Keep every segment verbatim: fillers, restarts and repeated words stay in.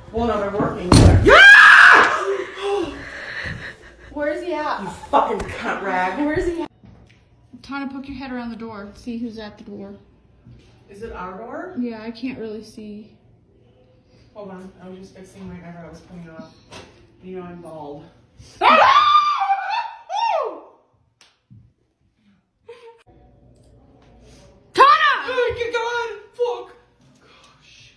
Well, no, they're working. They're... Yeah! Where is he at? You fucking cunt rag. Where is he at? Tana, poke your head around the door. See who's at the door. Is it our door? Yeah, I can't really see. Hold on. I was just fixing my eyebrow. I was putting it off. You know I'm bald. Get going! Fuck! Gosh.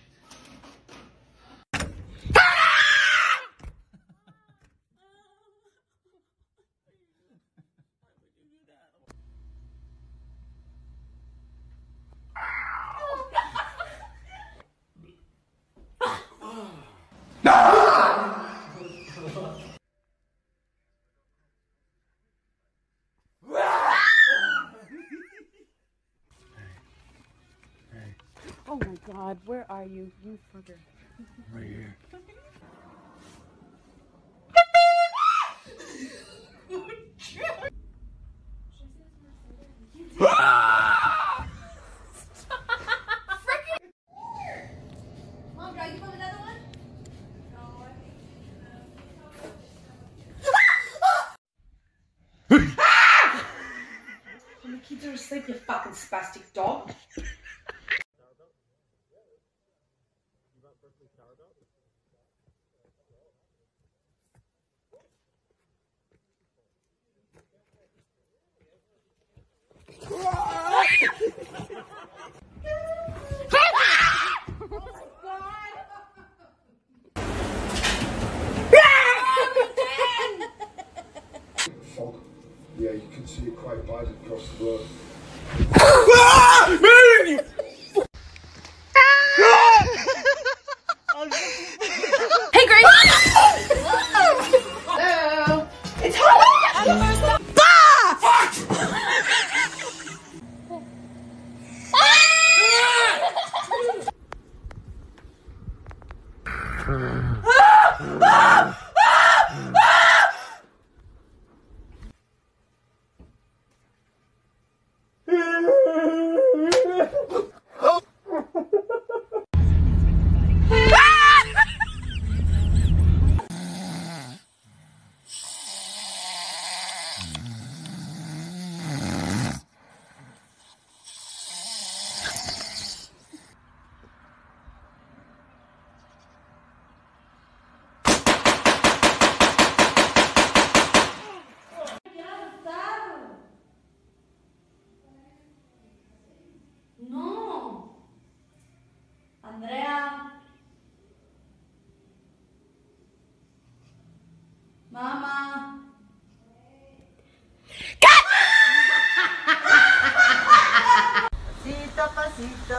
Oh my God, where are you, you fucker? Right here. Mom, do I give him another one? When the kids are asleep, you fucking spastic dog. Fog. Yeah, you can see it quite wide across the road. Hey, Grace! Hello! It's hot! No. Andrea. Mama. Pasito, pasito,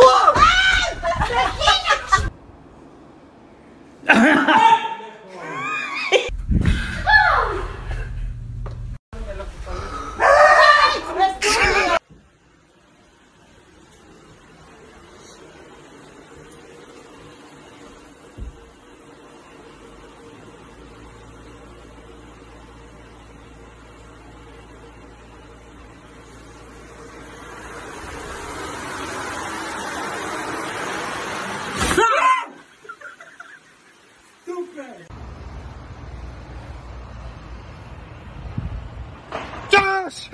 Josh!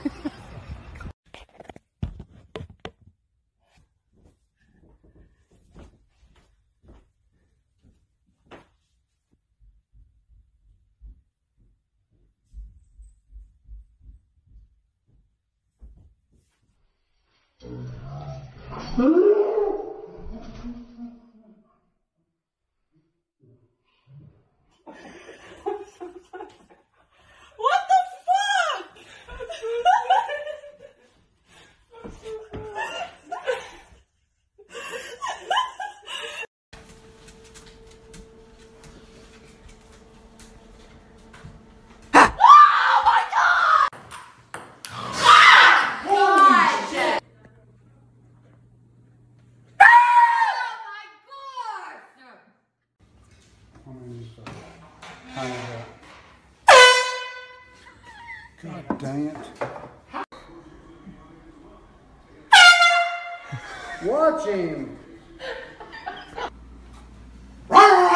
What the fuck? God dang it. Watch him.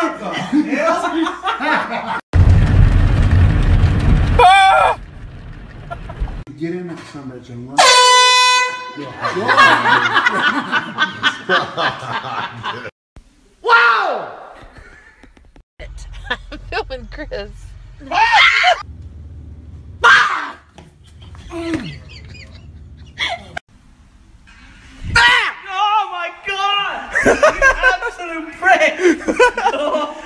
Seeing that somebody's in love. Wow! I'm filming Chris. Oh my god! You absolute prick!